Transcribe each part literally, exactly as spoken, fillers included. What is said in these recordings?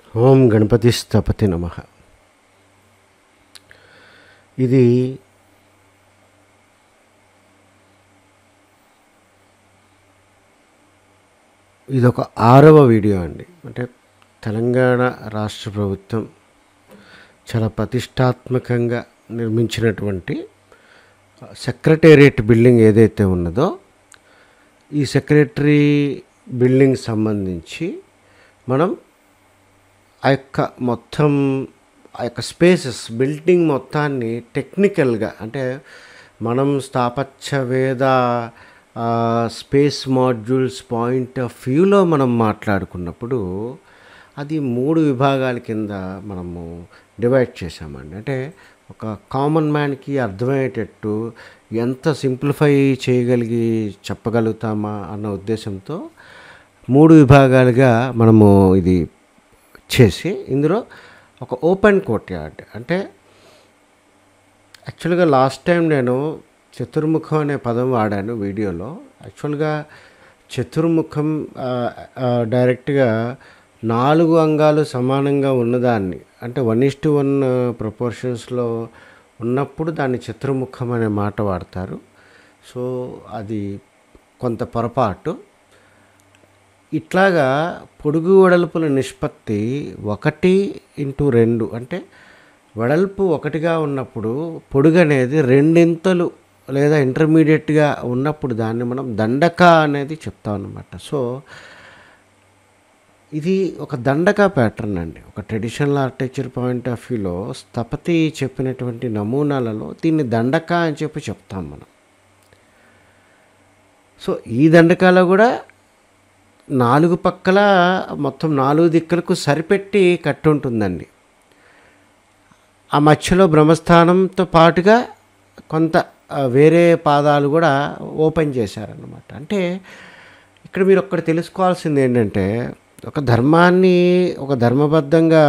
ఓం గణపతి స్థపతి నమః. ఇది ఇదొక ఆరవ వీడియో అండి. అంటే తెలంగాణ రాష్ట్ర ప్రభుత్వం చాలా ప్రతిష్టాత్మకంగా నిర్మించినటువంటి సెక్రటేరియట్ బిల్డింగ్ ఏదైతే ఉన్నదో, ఈ సెక్రటరీ బిల్డింగ్ సంబంధించి మనం ఆ యొక్క మొత్తం ఆ యొక్క స్పేసెస్ బిల్డింగ్ మొత్తాన్ని టెక్నికల్గా, అంటే మనం స్థాపత్యవేద స్పేస్ మాడ్యూల్స్ పాయింట్ ఆఫ్ వ్యూలో మనం మాట్లాడుకున్నప్పుడు అది మూడు విభాగాల కింద మనము డివైడ్ చేసామండి. అంటే ఒక కామన్ మ్యాన్కి అర్థమయ్యేటట్టు ఎంత సింప్లిఫై చేయగలిగి చెప్పగలుగుతామా అన్న ఉద్దేశంతో మూడు విభాగాలుగా మనము ఇది చేసి, ఇందులో ఒక ఓపెన్ కోర్ట్యార్డ్, అంటే యాక్చువల్గా లాస్ట్ టైం నేను చతుర్ముఖం అనే పదం వాడాను వీడియోలో. యాక్చువల్గా చతుర్ముఖం డైరెక్ట్గా నాలుగు అంగాలు సమానంగా ఉన్నదాన్ని, అంటే వన్ ఇస్ టు వన్ ప్రపోర్షన్స్లో ఉన్నప్పుడు దాన్ని చతుర్ముఖం అనే మాట వాడతారు. సో అది కొంత పొరపాటు. ఇట్లాగా పొడుగు వెడల్పుల నిష్పత్తి ఒకటి ఇంటూ రెండు, అంటే వెడల్పు ఒకటిగా ఉన్నప్పుడు పొడుగు అనేది రెండింతలు లేదా ఇంటర్మీడియట్గా ఉన్నప్పుడు దాన్ని మనం దండక అనేది చెప్తాం అన్నమాట. సో ఇది ఒక దండక ప్యాటర్న్ అండి. ఒక ట్రెడిషనల్ ఆర్కిటెక్చర్ పాయింట్ ఆఫ్ వ్యూలో స్థపతి చెప్పినటువంటి నమూనాలలో దీన్ని దండక అని చెప్పి చెప్తాం మనం. సో ఈ దండకాలో కూడా నాలుగు పక్కల మొత్తం నాలుగు దిక్కులకు సరిపెట్టి కట్టి ఉంటుందండి. ఆ మధ్యలో బ్రహ్మస్థానంతో పాటుగా కొంత వేరే పాదాలు కూడా ఓపెన్ చేశారన్నమాట. అంటే ఇక్కడ మీరు ఒక్కటి తెలుసుకోవాల్సింది ఏంటంటే, ఒక ధర్మాన్ని ఒక ధర్మబద్ధంగా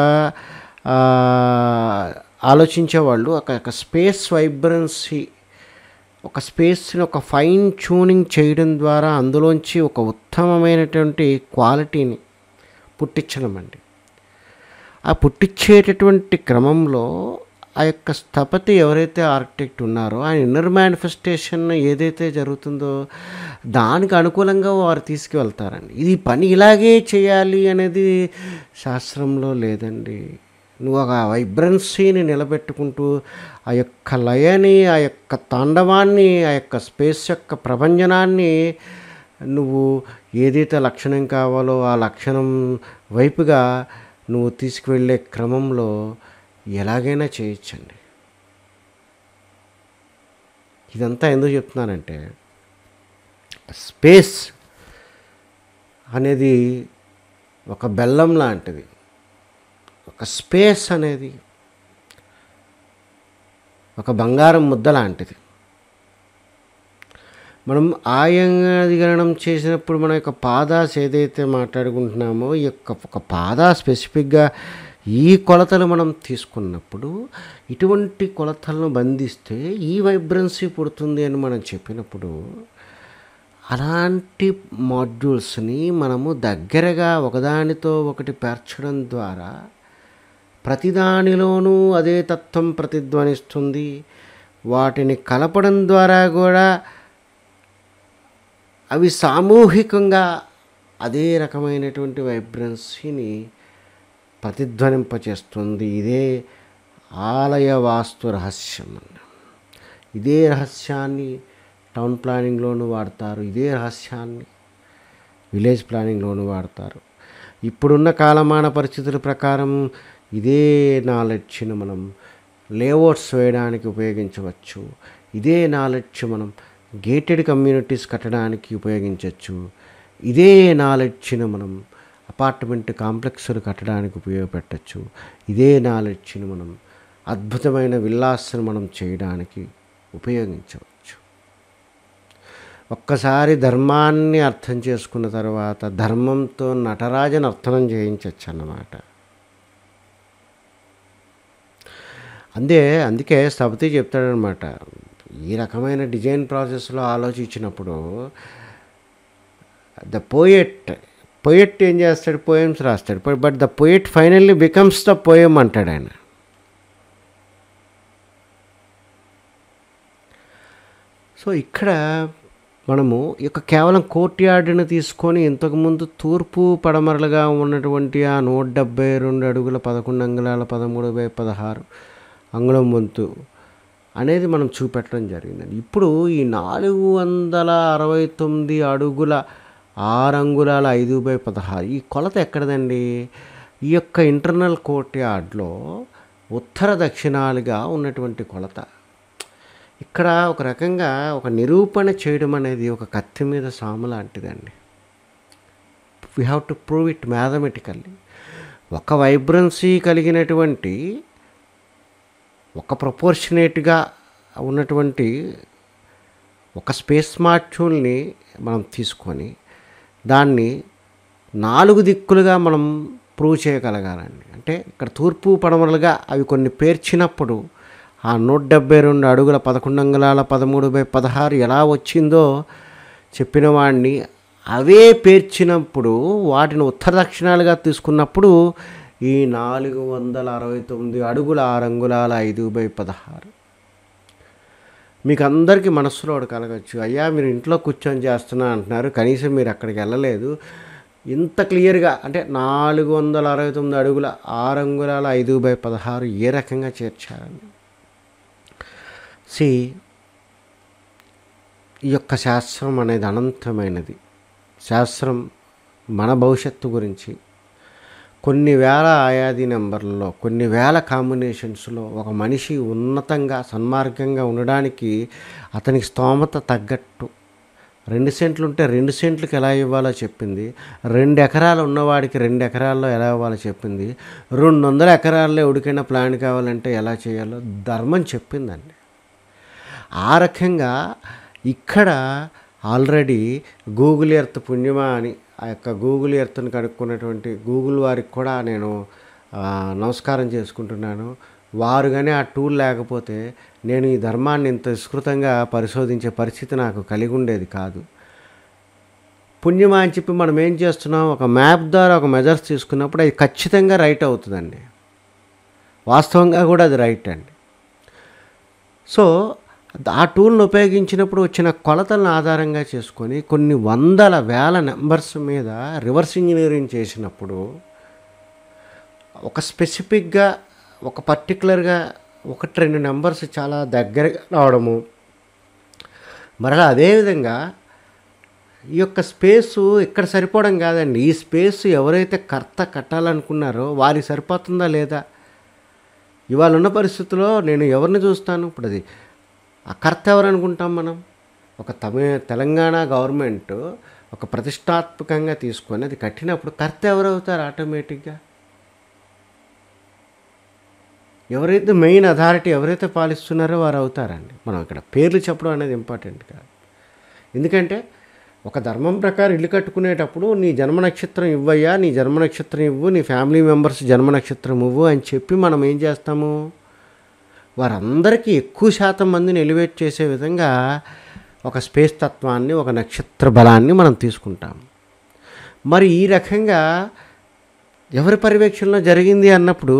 ఆలోచించేవాళ్ళు ఒక స్పేస్ వైబ్రెన్సీ, ఒక స్పేస్ని ఒక ఫైన్ ట్యూనింగ్ చేయడం ద్వారా అందులోంచి ఒక ఉత్తమమైనటువంటి క్వాలిటీని పుట్టించడం అండి. ఆ పుట్టించేటటువంటి క్రమంలో ఆ యొక్క స్థపతి ఎవరైతే ఆర్కిటెక్ట్ ఉన్నారో ఆయన ఇన్నర్ మేనిఫెస్టేషన్ ఏదైతే జరుగుతుందో దానికి అనుకూలంగా వారు తీసుకువెళ్తారండి. ఇది పని ఇలాగే చేయాలి అనేది శాస్త్రంలో లేదండి. నువ్వు ఒక వైబ్రెన్సీని నిలబెట్టుకుంటూ ఆ యొక్క లయని, ఆ యొక్క తాండవాన్ని, ఆ యొక్క స్పేస్ యొక్క ప్రభంజనాన్ని నువ్వు ఏదైతే లక్షణం కావాలో ఆ లక్షణం వైపుగా నువ్వు తీసుకువెళ్ళే క్రమంలో ఎలాగైనా చేయొచ్చండి. ఇదంతా ఎందుకు చెప్తున్నానంటే, స్పేస్ అనేది ఒక బెల్లం లాంటిది. ఒక స్పేస్ అనేది ఒక బంగారం ముద్ద లాంటిది. మనం ఆయంగనం చేసినప్పుడు మన యొక్క పాదాస్ ఏదైతే మాట్లాడుకుంటున్నామో, ఈ యొక్క ఒక పాదా స్పెసిఫిక్గా ఈ కొలతలు మనం తీసుకున్నప్పుడు ఇటువంటి కొలతలను బంధిస్తే ఈ వైబ్రెన్సీ పుడుతుంది అని మనం చెప్పినప్పుడు, అలాంటి మాడ్యూల్స్ని మనము దగ్గరగా ఒకదానితో ఒకటి పేర్చడం ద్వారా ప్రతిదానిలోనూ అదే తత్వం ప్రతిధ్వనిస్తుంది. వాటిని కలపడం ద్వారా కూడా అవి సామూహికంగా అదే రకమైనటువంటి వైబ్రెన్సీని ప్రతిధ్వనింపచేస్తుంది. ఇదే ఆలయ వాస్తు రహస్యం అన్న. ఇదే రహస్యాన్ని టౌన్ ప్లానింగ్లోనూ వాడతారు, ఇదే రహస్యాన్ని విలేజ్ ప్లానింగ్లోనూ వాడతారు. ఇప్పుడున్న కాలమాన పరిస్థితుల ప్రకారం ఇదే నాలెడ్జ్ని మనం లేఅవుట్స్ వేయడానికి ఉపయోగించవచ్చు. ఇదే నాలెడ్జ్ మనం గేటెడ్ కమ్యూనిటీస్ కట్టడానికి ఉపయోగించవచ్చు. ఇదే నాలెడ్జ్ని మనం అపార్ట్మెంట్ కాంప్లెక్స్లు కట్టడానికి ఉపయోగపెట్టచ్చు. ఇదే నాలెడ్జ్ని మనం అద్భుతమైన విల్లాస్ను మనం చేయడానికి ఉపయోగించవచ్చు. ఒక్కసారి ధర్మాన్ని అర్థం చేసుకున్న తర్వాత ధర్మంతో నటరాజని అర్థం చేయించవచ్చు అన్నమాట. అందే అందుకే స్థపతి చెప్తాడనమాట, ఈ రకమైన డిజైన్ ప్రాసెస్లో ఆలోచించినప్పుడు ద పోయెట్ పోయెట్ ఏం చేస్తాడు, పోయమ్స్ రాస్తాడు, but the poet finally becomes the poem అంటాడు ఆయన. సో ఇక్కడ మనము ఈ యొక్క కేవలం కోర్ట్యార్డ్ని తీసుకొని ఇంతకుముందు తూర్పు పడమరలుగా ఉన్నటువంటి ఆ నూట డెబ్బై రెండు అడుగుల పదకొండు అంగుళాల పదమూడు బై పదహారు అంగుళం వంతు అనేది మనం చూపెట్టడం జరిగిందండి. ఇప్పుడు ఈ నాలుగు వందల అరవై తొమ్మిది అడుగుల ఆరు అంగుళాల ఐదు బై పదహారు ఈ కొలత ఎక్కడదండి? ఈ యొక్క ఇంటర్నల్ కోర్ట్యార్డ్లో ఉత్తర దక్షిణాలుగా ఉన్నటువంటి కొలత. ఇక్కడ ఒక రకంగా ఒక నిరూపణ చేయడం అనేది ఒక కత్తి మీద సాము లాంటిదండి. We have to prove it mathematically. ఒక వైబ్రెన్సీ కలిగినటువంటి ఒక ప్రపోర్షనేట్గా ఉన్నటువంటి ఒక స్పేస్ మాడ్యూల్ని మనం తీసుకొని దాన్ని నాలుగు దిక్కులుగా మనం ప్రూవ్ చేయగలగాలండి. అంటే ఇక్కడ తూర్పు పడమరలుగా అవి కొన్ని పేర్చినప్పుడు ఆ నూట డెబ్బై రెండు అడుగుల పదకొండు అంగుళాల పదమూడు బై పదహారు ఎలా వచ్చిందో చెప్పిన వాడిని అవే పేర్చినప్పుడు వాటిని ఉత్తర దక్షిణాలుగా తీసుకున్నప్పుడు ఈ నాలుగు వందల అరవై తొమ్మిది అడుగుల ఆరు అంగుళాల ఐదు బై పదహారు. మీకు అందరికీ మనస్సులో ఒకటి కలగచ్చు, అయ్యా మీరు ఇంట్లో కూర్చొని చేస్తున్నా అంటున్నారు, కనీసం మీరు అక్కడికి వెళ్ళలేదు, ఇంత క్లియర్గా అంటే నాలుగు వందల అరవై తొమ్మిది అడుగుల ఆరు అంగుళాల ఐదు బై పదహారు ఏ రకంగా చేర్చారని. సి ఈ యొక్క శాస్త్రం అనేది అనంతమైనది. శాస్త్రం మన భవిష్యత్తు గురించి కొన్ని వేల ఆయాది నెంబర్లలో కొన్ని వేల కాంబినేషన్స్లో ఒక మనిషి ఉన్నతంగా సన్మార్గంగా ఉండడానికి అతనికి స్తోమత తగ్గట్టు రెండు సెంట్లు ఉంటే రెండు సెంట్లకు ఎలా ఇవ్వాలో చెప్పింది, రెండు ఎకరాలు ఉన్నవాడికి రెండు ఎకరాల్లో ఎలా ఇవ్వాలో చెప్పింది, రెండు వందల ఎకరాల్లో ఉడికైన ప్లాన్ కావాలంటే ఎలా చేయాలో ధర్మం చెప్పిందండి. ఆ రకంగా ఇక్కడ ఆల్రెడీ గూగుల్ ఎర్త్ పుణ్యమా అని ఆ యొక్క గూగుల్ ఎర్త్ని కనుక్కున్నటువంటి గూగుల్ వారికి కూడా నేను నమస్కారం చేసుకుంటున్నాను. వారు కానీ ఆ టూల్ లేకపోతే నేను ఈ ధర్మాన్ని ఇంత విస్తృతంగా పరిశోధించే పరిస్థితి నాకు కలిగి ఉండేది కాదు. పుణ్యమా అని చెప్పి మనం ఏం చేస్తున్నాం, ఒక మ్యాప్ ద్వారా ఒక మెజర్స్ తీసుకున్నప్పుడు అది ఖచ్చితంగా రైట్ అవుతుందండి, వాస్తవంగా కూడా అది రైట్ అండి. సో ఆ టూల్ను ఉపయోగించినప్పుడు వచ్చిన కొలతలను ఆధారంగా చేసుకొని కొన్ని వందల వేల నెంబర్స్ మీద రివర్స్ ఇంజనీరింగ్ చేసినప్పుడు ఒక స్పెసిఫిక్గా ఒక పర్టికులర్గా ఒకటి రెండు నెంబర్స్ చాలా దగ్గరగా రావడము, మరలా అదేవిధంగా ఈ యొక్క స్పేసు ఇక్కడ సరిపోవడం కాదండి, ఈ స్పేస్ ఎవరైతే కర్త కట్టాలనుకున్నారో వారికి సరిపోతుందా లేదా. ఇవాళ ఉన్న పరిస్థితుల్లో నేను ఎవరిని చూస్తాను, ఇప్పుడు అది ఆ కర్త ఎవరు అనుకుంటాం మనం, ఒక తమిళ తెలంగాణ గవర్నమెంట్ ఒక ప్రతిష్టాత్మకంగా తీసుకొని అది కట్టినప్పుడు కర్త ఎవరవుతారు ఆటోమేటిక్గా, ఎవరైతే మెయిన్ అథారిటీ ఎవరైతే పాలిస్తున్నారో వారు అవుతారండి. మనం ఇక్కడ పేర్లు చెప్పడం అనేది ఇంపార్టెంట్ కాదు. ఎందుకంటే ఒక ధర్మం ప్రకారం ఇల్లు కట్టుకునేటప్పుడు నీ జన్మ నక్షత్రం ఇవ్వయ్యా, నీ జన్మ నక్షత్రం ఇవ్వు, నీ ఫ్యామిలీ మెంబర్స్ జన్మ నక్షత్రం ఇవ్వు అని చెప్పి మనం ఏం చేస్తాము, వారందరికీ ఎక్కువ శాతం మందిని ఎలివేట్ చేసే విధంగా ఒక స్పేస్ తత్వాన్ని ఒక నక్షత్ర బలాన్ని మనం తీసుకుంటాం. మరి ఈ రకంగా ఎవరి పర్యవేక్షణలో జరిగింది అన్నప్పుడు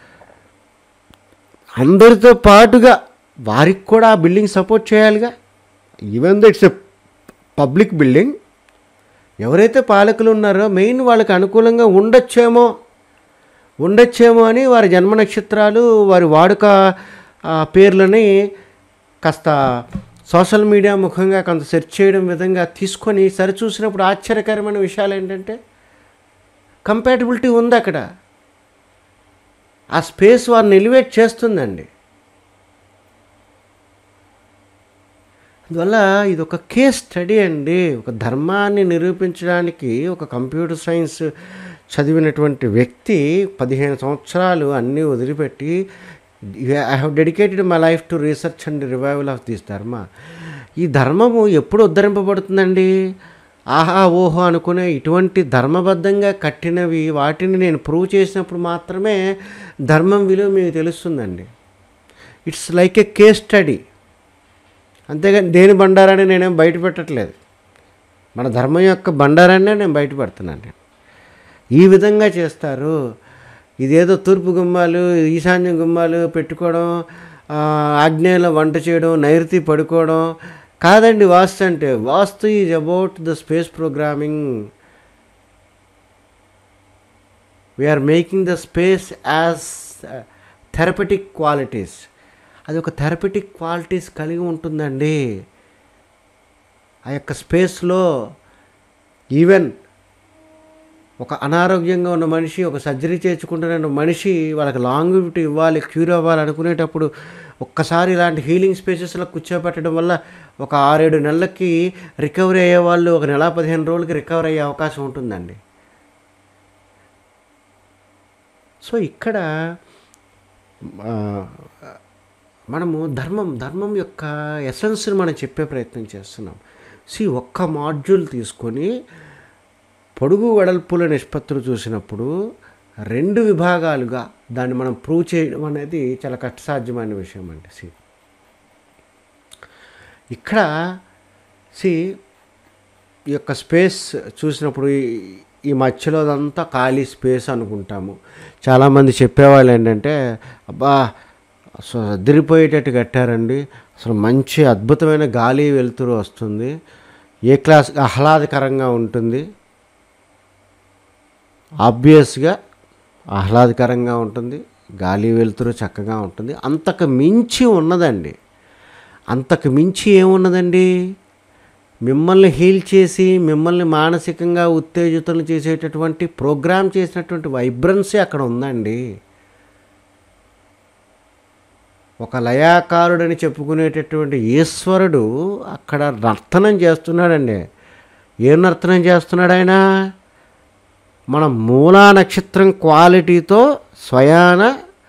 అందరితో పాటుగా వారికి కూడా ఆ బిల్డింగ్ సపోర్ట్ చేయాలిగా. Even though it's a public building, ఎవరైతే పాలకులు ఉన్నారో మెయిన్ వాళ్ళకి అనుకూలంగా ఉండొచ్చేమో ఉండొచ్చేమో అని వారి జన్మ నక్షత్రాలు వారి వాడుక పేర్లని కాస్త సోషల్ మీడియా ముఖంగా కొంత సెర్చ్ చేయడం విధంగా తీసుకొని సరిచూసినప్పుడు ఆశ్చర్యకరమైన విషయాలు ఏంటంటే కంపాటిబిలిటీ ఉంది అక్కడ, ఆ స్పేస్ వారిని ఎలివేట్ చేస్తుందండి. అందువల్ల ఇది ఒక కేస్ స్టడీ అండి. ఒక ధర్మాన్ని నిరూపించడానికి ఒక కంప్యూటర్ సైన్స్ చదివినటువంటి వ్యక్తి పదిహేను సంవత్సరాలు అన్నీ వదిలిపెట్టి I have dedicated my life to research and revival of this dharma. ఈ ధర్మము ఎప్పుడు ఉద్ధరింపబడుతుందండి, ఆహా ఓహో అనుకునే ఇటువంటి ధర్మబద్ధంగా కట్టినవి వాటిని నేను ప్రూవ్ చేసినప్పుడు మాత్రమే ధర్మం విలువ మీకు తెలుస్తుందండి. It's like a case study, అంతేగాని దేని బండారాన్ని నేనేం బయట పెట్టట్లేదు, మన ధర్మం యొక్క బండారాన్నే నేను బయట పెడుతున్నాను. ఈ విధంగా చేస్తారు. ఇదేదో తూర్పు గుమ్మాలు, ఈశాన్య గుమ్మాలు పెట్టుకోవడం, ఆగ్నేయంలో వంట చేయడం, నైరుతి పడుకోవడం కాదండి వాస్తు అంటే. Vastu is about the space programming. We are making the space as therapeutic qualities. అది ఒక థెరపటిక్ క్వాలిటీస్ కలిగి ఉంటుందండి. ఆ యొక్క స్పేస్లో ఈవెన్ ఒక అనారోగ్యంగా ఉన్న మనిషి, ఒక సర్జరీ చేర్చుకుంటున్న మనిషి, వాళ్ళకి లాంగివిటీ ఇవ్వాలి, క్యూర్ అవ్వాలి అనుకునేటప్పుడు ఒక్కసారి ఇలాంటి హీలింగ్ స్పేసెస్లో కూర్చోబెట్టడం వల్ల ఒక ఆరేడు నెలలకి రికవరీ అయ్యే వాళ్ళు ఒక నెల పదిహేను రోజులకి రికవర్ అయ్యే అవకాశం ఉంటుందండి. సో ఇక్కడ మనము ధర్మం ధర్మం యొక్క ఎసెన్స్ని మనం చెప్పే ప్రయత్నం చేస్తున్నాం. సి ఒక్క మాడ్యూల్ తీసుకొని పొడుగు వెడల్పుల నిష్పత్తులు చూసినప్పుడు రెండు విభాగాలుగా దాన్ని మనం ప్రూవ్ చేయడం అనేది చాలా కష్టసాధ్యమైన విషయం అండి. సి ఇక్కడ సి ఈ యొక్క స్పేస్ చూసినప్పుడు ఈ మధ్యలో అదంతా ఖాళీ స్పేస్ అనుకుంటాము. చాలామంది చెప్పేవాళ్ళు ఏంటంటే, అబ్బా అసలు అదిరిపోయేటట్టు కట్టారండి, అసలు మంచి అద్భుతమైన గాలి వెలుతురు వస్తుంది, ఏ క్లాస్ ఆహ్లాదకరంగా ఉంటుంది. ఆబ్వియస్గా ఆహ్లాదకరంగా ఉంటుంది, గాలి వెలుతురు చక్కగా ఉంటుంది. అంతకు మించి ఉన్నదండి. అంతకు మించి ఏమున్నదండి? మిమ్మల్ని హీల్ చేసి మిమ్మల్ని మానసికంగా ఉత్తేజితులు చేసేటటువంటి ప్రోగ్రామ్ చేసినటువంటి వైబ్రెన్సీ అక్కడ ఉందండి. ఒక లయాకారుడని చెప్పుకునేటటువంటి ఈశ్వరుడు అక్కడ నర్తనం చేస్తున్నాడండి. ఏం నర్తనం చేస్తున్నాడు ఆయన? మన మూలా నక్షత్రం క్వాలిటీతో స్వయాన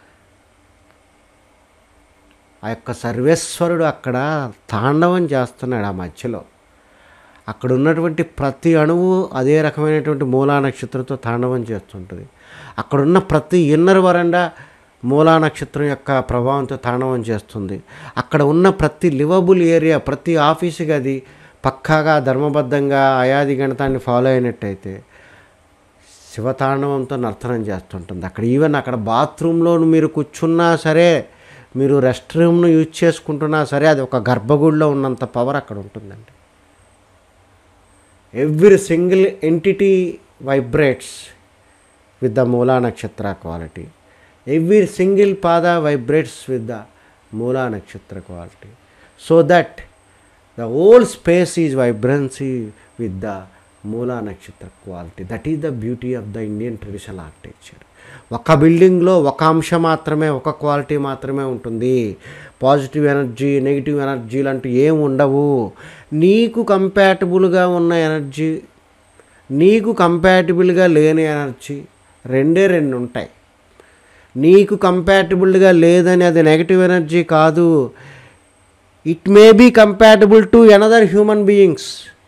ఆ యొక్క సర్వేశ్వరుడు అక్కడ తాండవం చేస్తున్నాడు. ఆ మధ్యలో అక్కడ ఉన్నటువంటి ప్రతి అణువు అదే రకమైనటువంటి మూలా నక్షత్రంతో తాండవం చేస్తుంటుంది. అక్కడున్న ప్రతి ఇన్నర్ వరండా మూలా నక్షత్రం యొక్క ప్రభావంతో తాండవం చేస్తుంది. అక్కడ ఉన్న ప్రతి లివబుల్ ఏరియా, ప్రతి ఆఫీసు గది పక్కాగా ధర్మబద్ధంగా అయాది గణితాన్ని ఫాలో అయినట్టయితే శివతాండవంతో నర్తనం చేస్తుంటుంది. అక్కడ ఈవెన్ అక్కడ బాత్రూంలో మీరు కూర్చున్నా సరే, మీరు రెస్ట్ రూమ్ను యూజ్ చేసుకుంటున్నా సరే, అది ఒక గర్భగుడిలో ఉన్నంత పవర్ అక్కడ ఉంటుందండి. Every single entity vibrates with the Moola nakshatra quality. Every single pada vibrates with the Moola nakshatra quality. So that the whole space is vibrancy with the Moola nakshatra quality. That is the beauty of the Indian traditional architecture. ఒక బిల్డింగ్లో ఒక అంశం మాత్రమే, ఒక quality మాత్రమే ఉంటుంది. Positive energy, negative energy లాంటి ఏం ఉండవు. నీకు కంపాటబుల్గా ఉన్న ఎనర్జీ, నీకు కంపాటబుల్గా లేని ఎనర్జీ రెండే రెండు ఉంటాయి. నీకు కంపాటబుల్గా లేదని అది నెగిటివ్ ఎనర్జీ కాదు. It may be compatible to another human beings.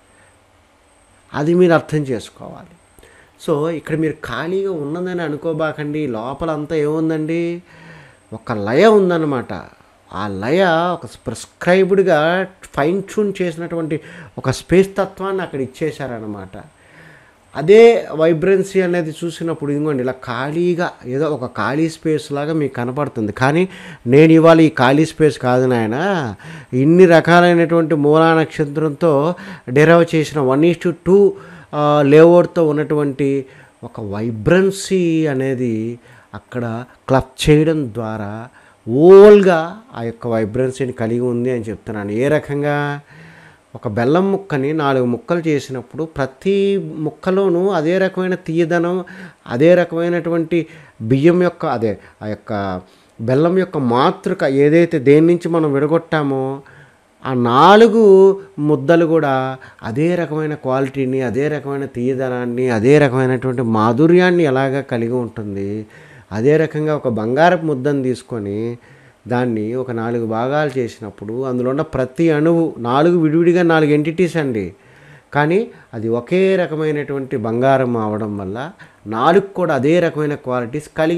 అది మీరు అర్థం చేసుకోవాలి. సో ఇక్కడ మీరు ఖాళీగా ఉన్నదని అనుకోబాకండి. లోపలంతా ఏముందండి? ఒక లయ ఉందన్నమాట. ఆ లయ ఒక ప్రిస్క్రైబ్డ్గా ఫైన్ ట్యూన్ చేసినటువంటి ఒక స్పేస్ తత్వాన్ని అక్కడ ఇచ్చేశారనమాట. అదే వైబ్రెన్సీ అనేది చూసినప్పుడు ఇదిగోండి ఇలా ఖాళీగా ఏదో ఒక ఖాళీ స్పేస్ లాగా మీకు కనపడుతుంది. కానీ నేను ఇవాళ ఈ ఖాళీ స్పేస్ కాదు నాయన, ఇన్ని రకాలైనటువంటి మూలా నక్షత్రంతో డెరైవ్ చేసిన వన్ ఈస్ టు టూ లేఅవుట్తో ఉన్నటువంటి ఒక వైబ్రెన్సీ అనేది అక్కడ క్లబ్ చేయడం ద్వారా ఓల్గా ఆ యొక్క వైబ్రెన్సీని కలిగి ఉంది అని చెప్తున్నాను. ఏ రకంగా? ఒక బెల్లం ముక్కని నాలుగు ముక్కలు చేసినప్పుడు ప్రతి ముక్కలోనూ అదే రకమైన తీయదనం, అదే రకమైనటువంటి బియ్యం యొక్క అదే ఆ యొక్క బెల్లం యొక్క మాతృక ఏదైతే దేని నుంచి మనం విడగొట్టామో ఆ నాలుగు ముద్దలు కూడా అదే రకమైన క్వాలిటీని, అదే రకమైన తీయదనాన్ని, అదే రకమైనటువంటి మాధుర్యాన్ని ఎలాగా కలిగి ఉంటుంది. అదే రకంగా ఒక బంగారపు ముద్దను తీసుకొని దాన్ని ఒక నాలుగు భాగాలు చేసినప్పుడు అందులో ఉన్న ప్రతి అణువు నాలుగు విడివిడిగా నాలుగు ఎంటిటీస్ అండి. కానీ అది ఒకే రకమైనటువంటి బంగారం అవడం వల్ల నాలుగు కూడా అదే రకమైన క్వాలిటీస్ కలిగి,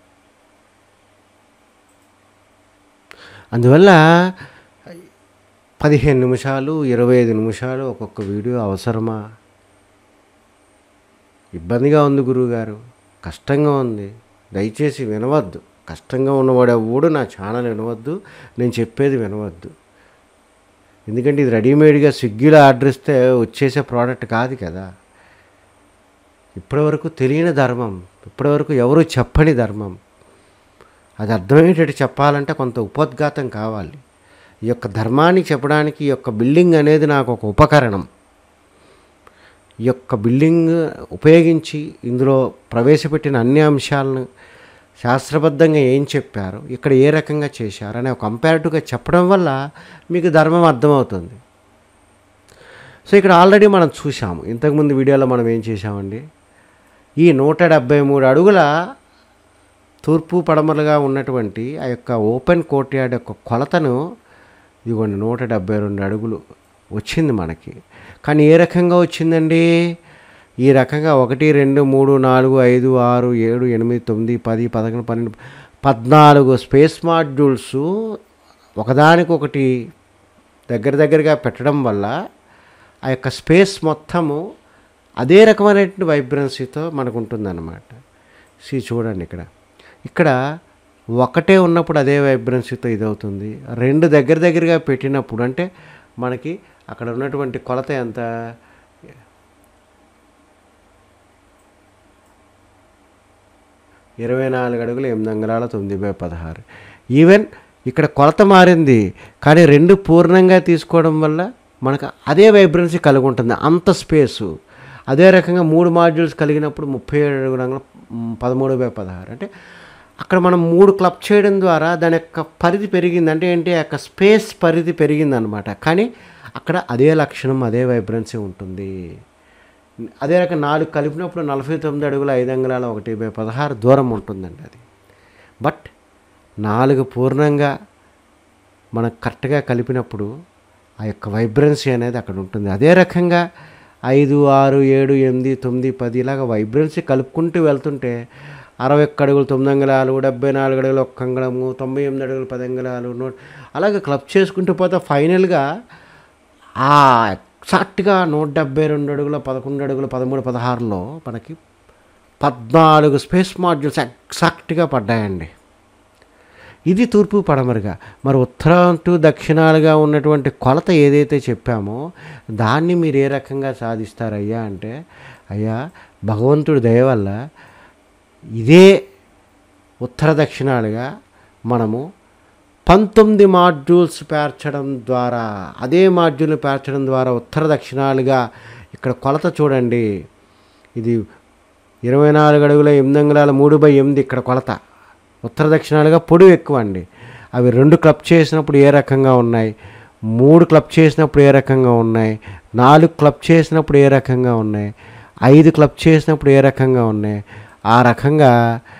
అందువల్ల పదిహేను నిమిషాలు ఇరవై ఐదు నిమిషాలు ఒక్కొక్క వీడియో అవసరమా? ఇబ్బందిగా ఉంది గురువుగారు, కష్టంగా ఉంది, దయచేసి వినవద్దు. కష్టంగా ఉన్నవాడు ఎవడు నా ఛానల్ వినవద్దు, నేను చెప్పేది వినవద్దు. ఎందుకంటే ఇది రెడీమేడ్గా స్విగ్గీలో ఆర్డర్ ఇస్తే వచ్చేసే ప్రోడక్ట్ కాదు కదా. ఇప్పటివరకు తెలియని ధర్మం, ఇప్పటివరకు ఎవరు చెప్పని ధర్మం. అది అర్థమయ్యేటట్టు చెప్పాలంటే కొంత ఉపోద్ఘాతం కావాలి. ఈ యొక్క ధర్మాన్ని చెప్పడానికి ఈ యొక్క బిల్డింగ్ అనేది నాకు ఒక ఉపకరణం. ఈ యొక్క బిల్డింగ్ ఉపయోగించి ఇందులో ప్రవేశపెట్టిన అన్ని అంశాలను శాస్త్రబద్ధంగా ఏం చెప్పారు, ఇక్కడ ఏ రకంగా చేశారు అనే ఒక కంపారిటివ్గా చెప్పడం వల్ల మీకు ధర్మం అర్థమవుతుంది. సో ఇక్కడ ఆల్రెడీ మనం చూసాము, ఇంతకుముందు వీడియోలో మనం ఏం చేసామండి, ఈ నూట డెబ్భై మూడు అడుగుల తూర్పు పడమరలుగా ఉన్నటువంటి ఆ యొక్క ఓపెన్ కోర్ట్యార్డ్ యొక్క కొలతను ఇదిగోండి నూట డెబ్భై రెండు అడుగులు వచ్చింది మనకి. కానీ ఏ రకంగా వచ్చిందండి, ఈ రకంగా ఒకటి రెండు మూడు నాలుగు ఐదు ఆరు ఏడు ఎనిమిది తొమ్మిది పది పదకొండు పన్నెండు పద్నాలుగు స్పేస్ మాడ్యూల్స్ ఒకదానికొకటి దగ్గర దగ్గరగా పెట్టడం వల్ల ఆ యొక్క స్పేస్ మొత్తము అదే రకమైనటువంటి వైబ్రెన్సీతో మనకు ఉంటుందన్నమాట. సి చూడండి ఇక్కడ ఇక్కడ ఒకటే ఉన్నప్పుడు అదే వైబ్రెన్సీతో ఇదవుతుంది. రెండు దగ్గర దగ్గరగా పెట్టినప్పుడు అంటే మనకి అక్కడ ఉన్నటువంటి కొలత ఎంత, ఇరవై నాలుగు అడుగులు ఎనిమిది అంగుళాల తొమ్మిది బై పదహారు. ఈవెన్ ఇక్కడ కొలత మారింది కానీ రెండు పూర్ణంగా తీసుకోవడం వల్ల మనకు అదే వైబ్రెన్సీ కలిగి ఉంటుంది, అంత స్పేసు. అదే రకంగా మూడు మాడ్యూల్స్ కలిగినప్పుడు ముప్పై ఏడు అడుగుల పదమూడు బై పదహారు అంటే అక్కడ మనం మూడు క్లబ్ చేయడం ద్వారా దాని యొక్క పరిధి పెరిగింది. అంటే ఏంటి, ఆ యొక్క స్పేస్ పరిధి పెరిగిందనమాట. కానీ అక్కడ అదే లక్షణం అదే వైబ్రెన్సీ ఉంటుంది. అదే రకంగా నాలుగు కలిపినప్పుడు నలభై తొమ్మిది అడుగుల ఐదు అంగుళాల ఒకటి బై పదహారు దూరం ఉంటుందండి అది. బట్ నాలుగు పూర్ణంగా మనం కరెక్ట్గా కలిపినప్పుడు ఆ యొక్క వైబ్రెన్సీ అనేది అక్కడ ఉంటుంది. అదే రకంగా ఐదు ఆరు ఏడు ఎనిమిది తొమ్మిది పది ఇలాగ వైబ్రెన్సీ కలుపుకుంటూ వెళ్తుంటే అరవై ఒక్క అడుగులు తొమ్మిది అంగుళాలు, డెబ్బై నాలుగు అడుగులు ఒక్క అంగుళము, తొంభై ఎనిమిది అడుగులు పది అంగుళాలు, నూట అలాగే క్లబ్ చేసుకుంటూ పోతే ఫైనల్గా ఆ ఎగ్జాక్ట్గా నూట డెబ్బై రెండు అడుగుల పదకొండు అడుగులు పదమూడు పదహారులో మనకి పద్నాలుగు స్పేస్ మాడ్యూల్స్ ఎగ్జాక్ట్గా పడ్డాయండి. ఇది తూర్పు పడమరుగా. మరి ఉత్తరం టు దక్షిణాలుగా ఉన్నటువంటి కొలత ఏదైతే చెప్పామో దాన్ని మీరు ఏ రకంగా సాధిస్తారయ్యా అంటే, అయ్యా భగవంతుడి దయ వల్ల ఇదే ఉత్తర దక్షిణాలుగా మనము పంతొమ్మిది మాడ్యూల్స్ పేర్చడం ద్వారా, అదే మాడ్యూల్ని పేర్చడం ద్వారా ఉత్తర దక్షిణాలుగా ఇక్కడ కొలత చూడండి. ఇది ఇరవై నాలుగు అడుగుల ఎనిమిది అంగుళాల మూడు బై ఎనిమిది ఇక్కడ కొలత. ఉత్తర దక్షిణాలుగా పొడవు ఎక్కువ అండి. అవి రెండు క్లబ్ చేసినప్పుడు ఏ రకంగా ఉన్నాయి, మూడు క్లబ్ చేసినప్పుడు ఏ రకంగా ఉన్నాయి, నాలుగు క్లబ్ చేసినప్పుడు ఏ రకంగా ఉన్నాయి, ఐదు క్లబ్ చేసినప్పుడు ఏ రకంగా ఉన్నాయి. ఆ రకంగా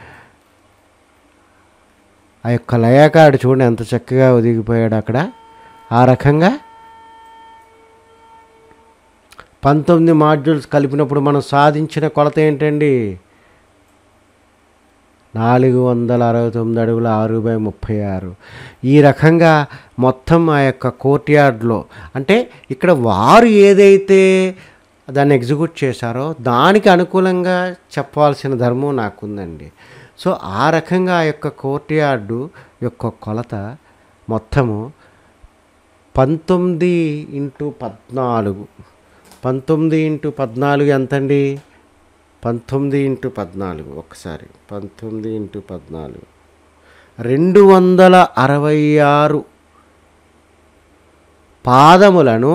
ఆ యొక్క లయకాడు చూడండి ఎంత చక్కగా ఒదిగిపోయాడు అక్కడ. ఆ రకంగా పంతొమ్మిది మాడ్యూల్స్ కలిపినప్పుడు మనం సాధించిన కొలత ఏంటండి, నాలుగు వందల అరవై తొమ్మిది అడుగుల ఆరు బై ముప్పై ఆరు. ఈ రకంగా మొత్తం ఆ యొక్క కోర్ట్యార్డ్లో అంటే ఇక్కడ వారు ఏదైతే దాన్ని ఎగ్జిక్యూట్ చేశారో దానికి అనుకూలంగా చెప్పాల్సిన ధర్మం నాకుందండి. సో ఆ రకంగా ఆ యొక్క కోర్ట్యార్డు యొక్క కొలత మొత్తము పంతొమ్మిది ఇంటూ పద్నాలుగు పంతొమ్మిది ఇంటూ పద్నాలుగు ఎంతండి, పంతొమ్మిది ఇంటూ పద్నాలుగు ఒకసారి పంతొమ్మిది ఇంటూ పద్నాలుగు రెండు వందల అరవై ఆరు పాదములను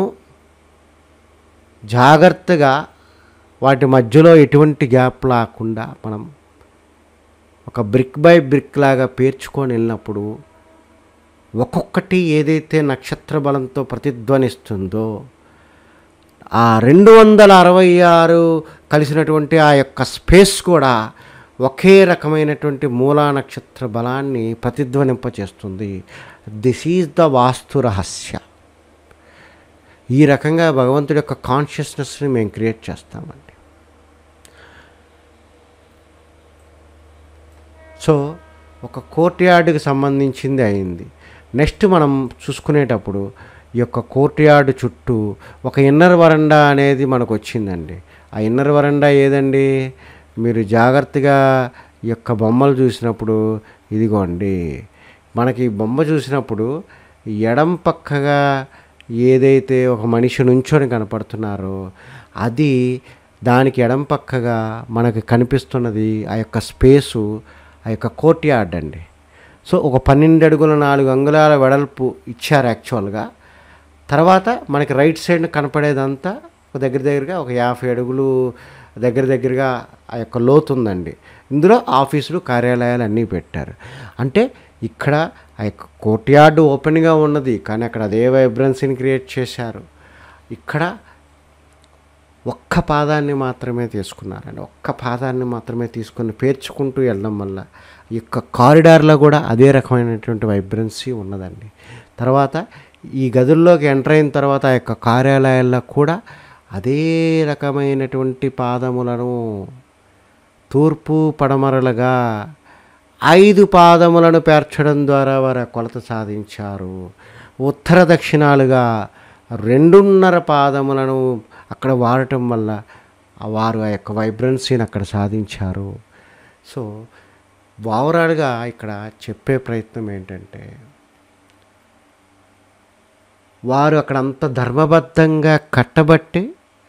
జాగ్రత్తగా వాటి మధ్యలో ఎటువంటి గ్యాప్ లేకుండా మనం ఒక బ్రిక్ బై బ్రిక్ లాగా పేర్చుకొని వెళ్ళినప్పుడు ఒక్కొక్కటి ఏదైతే నక్షత్ర బలంతో ప్రతిధ్వనిస్తుందో ఆ రెండు వందల అరవై ఆరు కలిసినటువంటి ఆ యొక్క స్పేస్ కూడా ఒకే రకమైనటువంటి మూలా నక్షత్ర బలాన్ని ప్రతిధ్వనింపచేస్తుంది. This is the vastu rahasya. ఈ రకంగా భగవంతుడి యొక్క కాన్షియస్నెస్ని మేము క్రియేట్ చేస్తామండి. సో ఒక కోర్ట్యార్డ్కి సంబంధించింది అయింది. నెక్స్ట్ మనం చూసుకునేటప్పుడు ఈ యొక్క కోర్ట్యార్డ్ చుట్టూ ఒక ఇన్నర్ వరండా అనేది మనకు వచ్చిందండి. ఆ ఇన్నర్ వరండా ఏదండి? మీరు జాగ్రత్తగా ఈ యొక్క బొమ్మలు చూసినప్పుడు ఇదిగోండి, మనకి బొమ్మ చూసినప్పుడు ఎడం పక్కగా ఏదైతే ఒక మనిషి నుంచొని కనపడుతున్నారో అది, దానికి ఎడం పక్కగా మనకి కనిపిస్తున్నది ఆ యొక్క స్పేసు, ఆ యొక్క కోర్ట్ యార్డ్ అండి. సో ఒక పన్నెండు అడుగుల నాలుగు అంగుళాల వెడల్పు ఇచ్చారు యాక్చువల్గా. తర్వాత మనకి రైట్ సైడ్ కనపడేదంతా ఒక దగ్గర దగ్గరగా ఒక యాభై అడుగులు దగ్గర దగ్గరగా ఆ యొక్క లోతు ఉందండి. ఇందులో ఆఫీసులు, కార్యాలయాలు అన్నీ పెట్టారు. అంటే ఇక్కడ ఆ యొక్క కోర్ట్ యార్డ్ ఓపెన్గా ఉన్నది, కానీ అక్కడ అదే వైబ్రెన్సీని క్రియేట్ చేశారు. ఇక్కడ ఒక్క పాదాన్ని మాత్రమే తీసుకున్నారండి. ఒక్క పాదాన్ని మాత్రమే తీసుకొని పేర్చుకుంటూ వెళ్ళడం వల్ల ఈ యొక్క కారిడార్లో కూడా అదే రకమైనటువంటి వైబ్రెన్సీ ఉన్నదండి. తర్వాత ఈ గదుల్లోకి ఎంటర్ అయిన తర్వాత ఆ యొక్క కార్యాలయాల్లో కూడా అదే రకమైనటువంటి పాదములను తూర్పు పడమరలుగా ఐదు పాదములను పేర్చడం ద్వారా వారు కొలత సాధించారు. ఉత్తర దక్షిణాలుగా రెండున్నర పాదములను అక్కడ వాడటం వల్ల వారు ఆ యొక్క వైబ్రెన్సీని అక్కడ సాధించారు. సో ఓవరాల్గా ఇక్కడ చెప్పే ప్రయత్నం ఏంటంటే, వారు అక్కడ అంత ధర్మబద్ధంగా కట్టబట్టి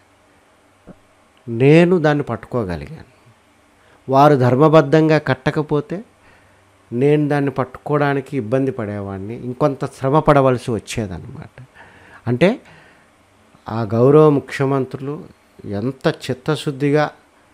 నేను దాన్ని పట్టుకోగలిగాను. వారు ధర్మబద్ధంగా కట్టకపోతే నేను దాన్ని పట్టుకోవడానికి ఇబ్బంది పడేవాడిని, ఇంకొంత శ్రమ పడవలసి వచ్చేదన్నమాట. అంటే ఆ గౌరవ ముఖ్యమంత్రులు ఎంత చిత్తశుద్ధిగా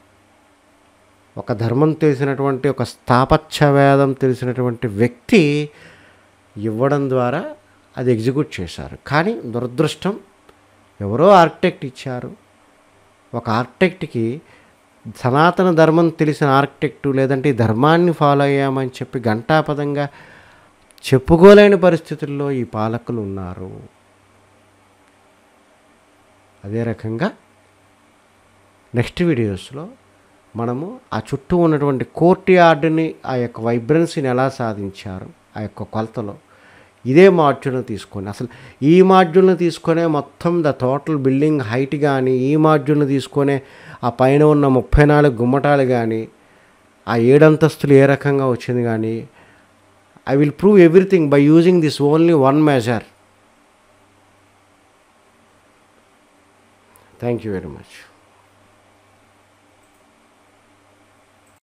ఒక ధర్మం తెలిసినటువంటి, ఒక స్థాపత్యవేదం తెలిసినటువంటి వ్యక్తి ఇవ్వడం ద్వారా అది ఎగ్జిక్యూట్ చేశారు. కానీ దురదృష్టం, ఎవరో ఆర్కిటెక్ట్ ఇచ్చారు. ఒక ఆర్కిటెక్ట్కి సనాతన ధర్మం తెలిసిన ఆర్కిటెక్టు, లేదంటే ఈ ధర్మాన్ని ఫాలో అయ్యామని చెప్పి ఘంటాపదంగా చెప్పుకోలేని పరిస్థితుల్లో ఈ పాలకులు ఉన్నారు. అదే రకంగా నెక్స్ట్ వీడియోస్లో మనము ఆ చుట్టూ ఉన్నటువంటి కోర్ట్ యార్డ్ని, ఆ యొక్క వైబ్రెన్సీని ఎలా సాధించారు ఆ యొక్క కొలతలో, ఇదే మాడ్యూల్ని తీసుకొని, అసలు ఈ మాడ్యూల్ని తీసుకొనే మొత్తం ద టోటల్ బిల్డింగ్ హైట్ కానీ, ఈ మాడ్యూల్ని తీసుకొనే ఆ పైన ఉన్న ముప్పై నాలుగు గుమ్మటాలు కానీ, ఆ ఏడంతస్తులు ఏ రకంగా వచ్చింది కానీ, I will prove everything by using this only one measure. Thank you very much.